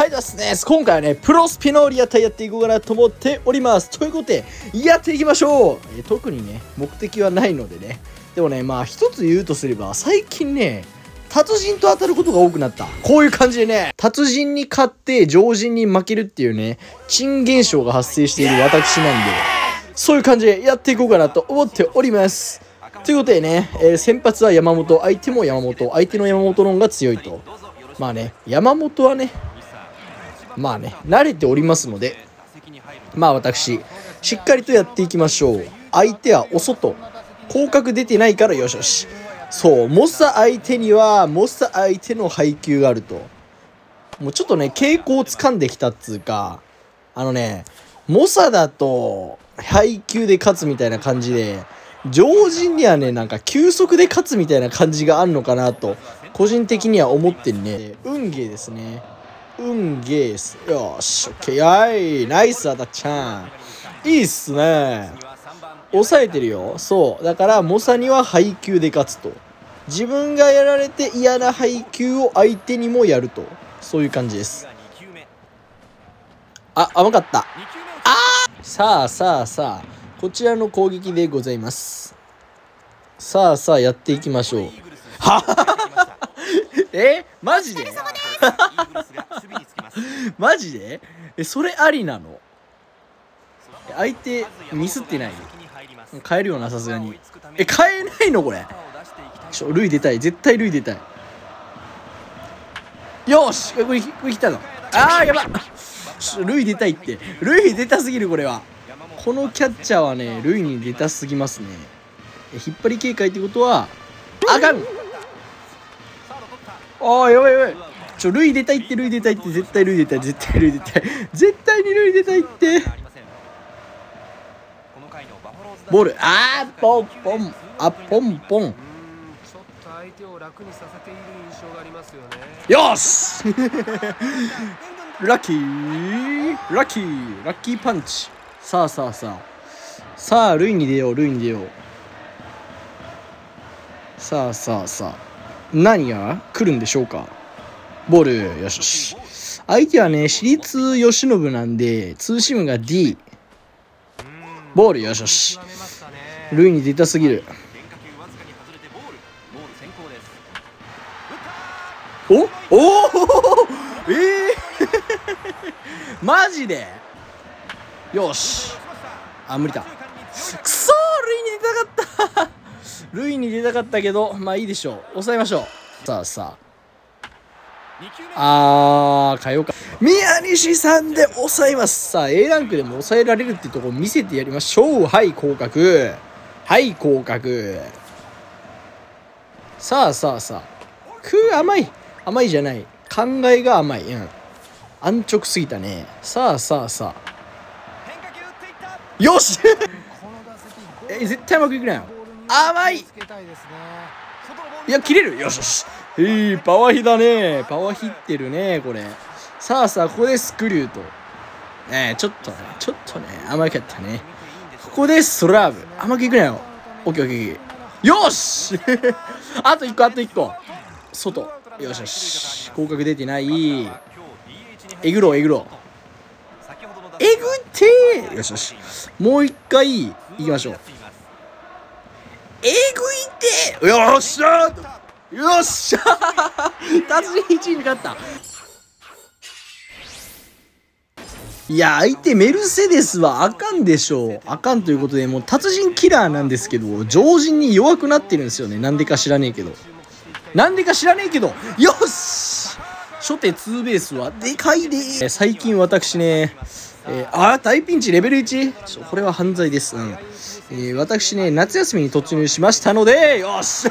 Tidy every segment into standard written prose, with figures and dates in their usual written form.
はいですね、今回はね、プロスピのリアタイやっていこうかなと思っております。ということで、やっていきましょう。特にね、目的はないのでね。でもね、まあ一つ言うとすれば、最近ね、達人と当たることが多くなった。こういう感じでね、達人に勝って常人に負けるっていうね、珍現象が発生している私なんで、そういう感じでやっていこうかなと思っております。ということでね、先発は山本、相手も山本、相手の山本の方が強いと。まあね、山本はね、まあね、慣れておりますので、まあ私、しっかりとやっていきましょう。相手はお外。広角出てないからよしよし。そう、モサ相手には、モサ相手の配球があると。もうちょっとね、傾向を掴んできたっつうか、モサだと、配球で勝つみたいな感じで、常人にはね、なんか球速で勝つみたいな感じがあるのかなと、個人的には思ってるね。運ゲーですね。運ゲース。よし、オッケー。はい、ナイスアタッちゃん。いいっすね。抑えてるよ。そう。だから、モサには配球で勝つと。自分がやられて嫌な配球を相手にもやると。そういう感じです。あ、甘かった。さあ、こちらの攻撃でございます。さあ、やっていきましょう。はマジでマジでそれありなの？相手ミスってない？変えるよな、さすがに。変えないのこれ。塁出たい。絶対塁出たい。よし、これ来たの。やばっ。塁出たいって。塁出たすぎる、これは。このキャッチャーはね、塁に出たすぎますね。引っ張り警戒ってことは、あかん。やばい。塁出たいって、絶対塁出たい。絶対に塁出たいって。ボール、ポン。よしラッキーパンチ。さあ、塁に出よう。さあ。何が来るんでしょうか。ボール、よし。相手はね、私立吉信なんで、ツーシームが D。ボール、よし。塁に出たすぎる。おマジでよし。無理だ。くそー、塁に出たかったけど、まあいいでしょう。抑えましょう。さあ変えようか。宮西さんで抑えます。さあ A ランクでも抑えられるってところ見せてやりましょう。はい降格。さあ甘いじゃない。考えが甘い。安直すぎたね。さあよし絶対うまくいくなよ。甘い。いや切れる。よしパワーヒだね。パワーヒってるねこれ。さあここでスクリューとちょっとね甘かったね。ここでストラーブ甘くいくなよ。オッケーよしあと1個外。よし広角出てない。えぐろってよしもう一回いきましょう。よっしゃ達人1位に勝った。いや相手メルセデスはあかんでしょう。あかんということで、もう達人キラーなんですけど常人に弱くなってるんですよね。なんでか知らねえけどよし初手ツーベースはでかいで。最近私ね大ピンチレベル 1？ これは犯罪です。私ね夏休みに突入しましたので、よし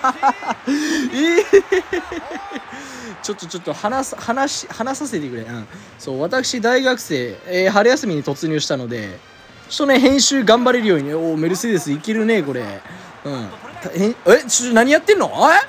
ちょっと話させてくれ。そう私大学生、春休みに突入したのでちょっとね編集頑張れるようにね。メルセデスいけるねこれ。何やってんの？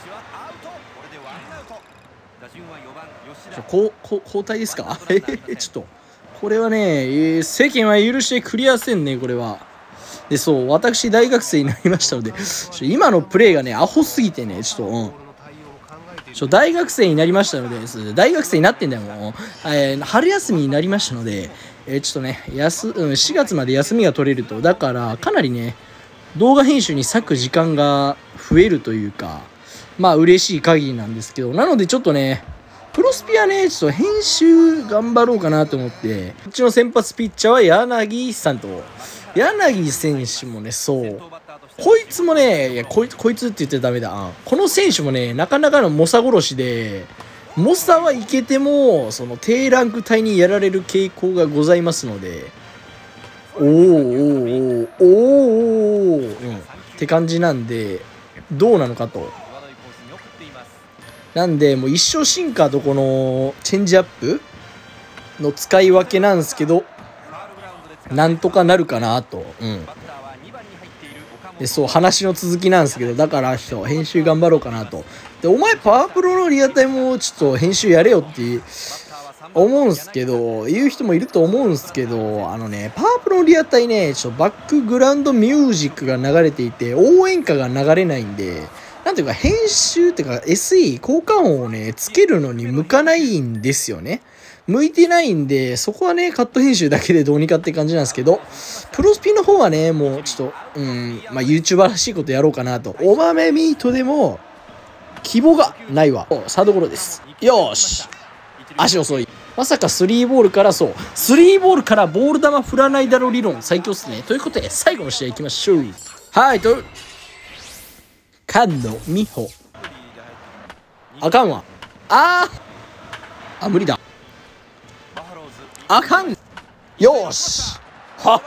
交代ですかちょっとこれはね世間は許してくれやせんねこれは。でそう私大学生になりましたので今のプレーがねアホすぎてねちょっと大学生になりましたので、大学生になってんだよ、もう。春休みになりましたので、ちょっとね、4月まで休みが取れると、だから、かなりね、動画編集に割く時間が増えるというか、まあ、嬉しい限りなんですけど、なのでちょっとね、プロスピはね、ちょっと編集頑張ろうかなと思って、こっちの先発ピッチャーは柳さんと、柳選手もね、そう。こいつもね、いやこいつって言ってダメだ。この選手もね、なかなかの猛者殺しで、猛者はいけても、その低ランク帯にやられる傾向がございますので、って感じなんで、どうなのかと。なんで、もう一生シンカーとこのチェンジアップの使い分けなんですけど、なんとかなるかなと。で、そう、話の続きなんですけど、だから、編集頑張ろうかなと。で、お前、パワープロのリアタイもちょっと編集やれよって思うんすけど、言う人もいると思うんすけど、パワープロのリアタイね、ちょっとバックグラウンドミュージックが流れていて、応援歌が流れないんで、なんていうか、編集っていうか、SE、効果音をね、つけるのに向かないんですよね。向いてないんで、そこはね、カット編集だけでどうにかって感じなんですけど、プロスピの方はね、もうちょっと、YouTuber らしいことやろうかなと。お豆ミートでも、希望がないわ。サードゴロです。よーし。足遅い。まさか3ボールから、そう。3ボールからボール球振らないだろ理論、最強っすね。ということで、最後の試合行きましょう。はい、菅野美穂。あかんわ。無理だ。あかん。よーし。あ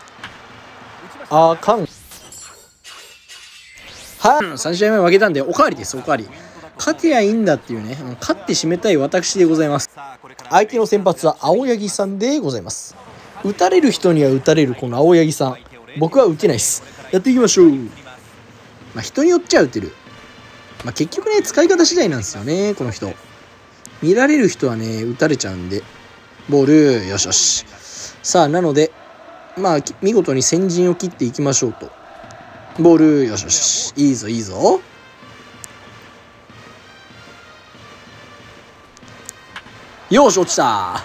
かん。3試合目負けたんで、おかわりです、おかわり。勝てやいいんだっていうね、勝って締めたい私でございます。相手の先発は青柳さんでございます。打たれる人には打たれるこの青柳さん。僕は打てないっす。やっていきましょう。人によっちゃ打てる。結局ね、使い方次第なんですよね、この人。見られる人はね、打たれちゃうんで。ボール、よしよし。さあ、なので、見事に先陣を切っていきましょうと。ボール、よしよし。いいぞ、いいぞ。よし、落ちた。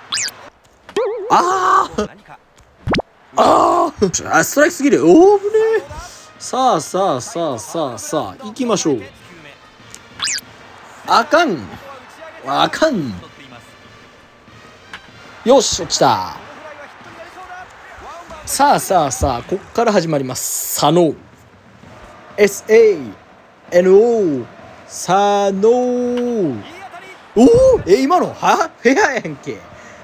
ストライクすぎる。おー、ぶねー。さあ、行きましょう。あかん。よし、落ちた。さあ、こっから始まります。佐野。SANO。佐野。おお、今のフェアやんけ。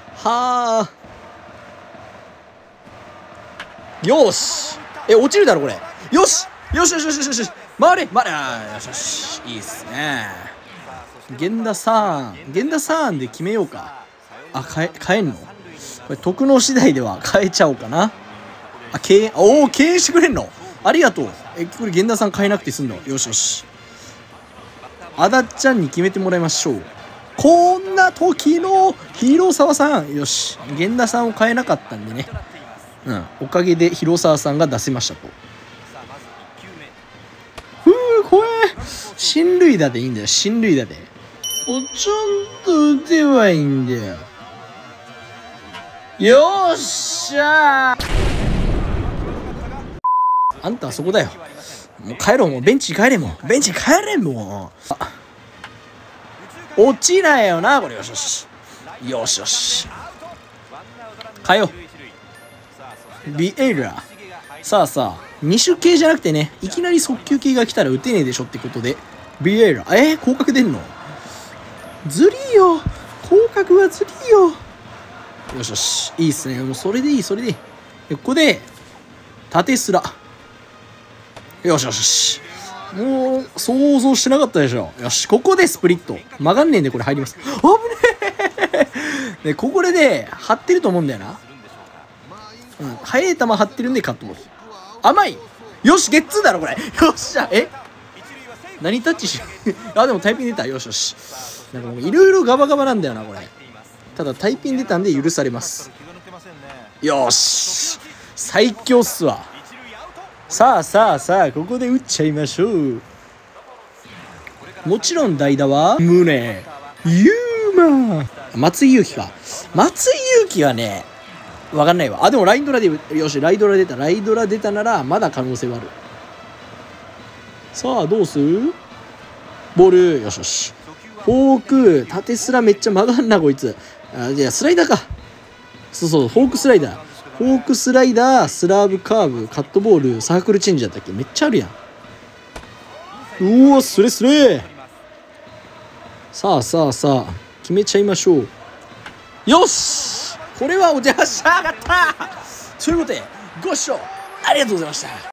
よし。落ちるだろ、これ。よし。回れ。よし。いいっすね。源田さんで決めようか。変えんの？これ、徳能次第では変えちゃおうかな。敬遠してくれんの？ありがとう。これ、源田さん変えなくて済んだ。よし。あだっちゃんに決めてもらいましょう。こんな時の広沢さん。よし。源田さんを変えなかったんでね。おかげで広沢さんが出せましたと。怖え。進塁打でいいんだよ。ちゃんと打てばいいんだよ。よっしゃー。あんたはそこだよ。もう帰ろう。もうベンチ帰れもう。落ちないよな、これ。よし。変えよう。ビエラ。さあ、2種系じゃなくてね、いきなり速球系が来たら打てねえでしょってことで、ビエラ。広角出んの？ずりーよ。広角はずりーよ。よし。いいっすね。もうそれでいい。ここで、縦スラ。よし。もう、想像してなかったでしょ。よし。ここでスプリット。曲がんねえんでこれ入ります。危ねえ。で、ここでね、張ってると思うんだよな。速い球張ってるんでカットボール。甘い。よし、ゲッツーだろ、これ。よっしゃ。何タッチでもタイピン出た。よし。なんかもういろいろガバガバなんだよな、これ。ただタイピン出たんで許されます。よし。最強っすわ。さあ、ここで打っちゃいましょう。 もちろん代打は宗ゆうま、松井裕樹か。松井裕樹はねわかんないわ。あ、でもライドラで、よし、ライドラ出た。ライドラ出たならまだ可能性はある。さあどうする。ボール、よしよし。フォーク、縦スラめっちゃ曲がんなこいつ。あ、いやスライダーか。そうそう、フォークスライダー、フォークスライダー、スラーブカーブ、カットボール、サークルチェンジだったっけ。めっちゃあるやん。うわスレスレ。さあさあさあ決めちゃいましょう。よし、これはおじゃっしゃ上がったということでご視聴ありがとうございました。